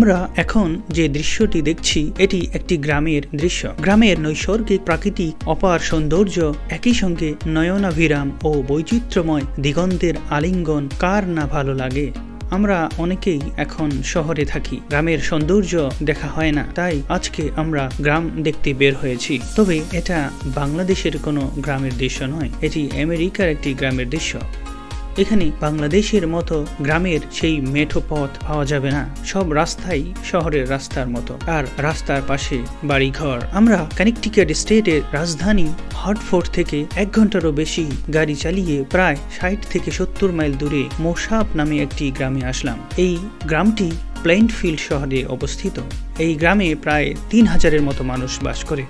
আমরা এখন যে দৃশ্যটি দেখছি এটি একটি গ্রামের দৃশ্য। গ্রামের নৈসর্গিক প্রাকৃতিক অপার সৌন্দর্য একই সঙ্গে নয়নাভিরাম ও বৈচিত্র্যময় দিগন্তের আলিঙ্গন কার না ভালো লাগে। আমরা অনেকেই এখন শহরে থাকি, গ্রামের সৌন্দর্য দেখা হয় না, তাই আজকে আমরা গ্রাম দেখতে বের হয়েছি। তবে এটা বাংলাদেশের কোনো গ্রামের দৃশ্য নয়, এটি আমেরিকার একটি গ্রামের দৃশ্য। এখানে বাংলাদেশের মতো গ্রামের সেই মেঠো পথ পাওয়া যাবে না, সব রাস্তাই শহরের রাস্তার মতো, আর রাস্তার পাশে বাড়িঘর। আমরা কানেকটিকাট স্টেটের রাজধানী হার্টফোর্ড থেকে 1 ঘন্টারও বেশি গাড়ি চালিয়ে প্রায় 60 থেকে 70 মাইল দূরে মোসাপ নামে একটি গ্রামে আসলাম। এই গ্রামটি প্লেইনফিল্ড শহরে অবস্থিত। এই গ্রামে প্রায় 3000-এর মতো মানুষ বাস করে।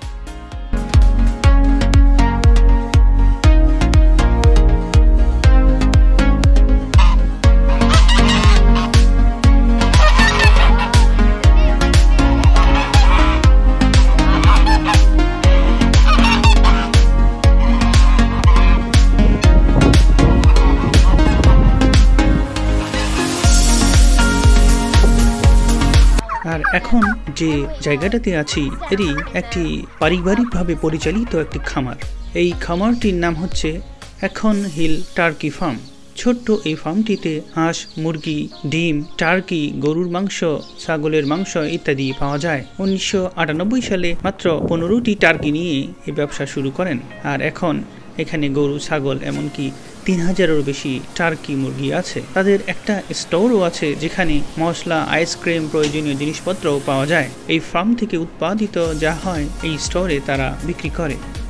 আর এখন যে জায়গাটাতে আছি এটি একটি পারিবারিকভাবে পরিচালিত একটি খামার। এই খামারটির নাম হচ্ছে একন হিল টার্কি ফার্ম। ছোট্ট এই ফার্মটিতে হাঁস, মুরগি, ডিম, টার্কি, গরুর মাংস, ছাগলের মাংস ইত্যাদি পাওয়া যায়। 1998 সালে মাত্র 15টি টার্কি নিয়ে এই ব্যবসা শুরু করেন, আর এখন এখানে গরু, ছাগল এমনকি 3000-এরও বেশি টার্কি মুরগি আছে। তাদের একটা স্টোরও আছে যেখানে মশলা, আইসক্রিম, প্রয়োজনীয় জিনিসপত্রও পাওয়া যায়। এই ফার্ম থেকে উৎপাদিত যা হয় এই স্টোরে তারা বিক্রি করে।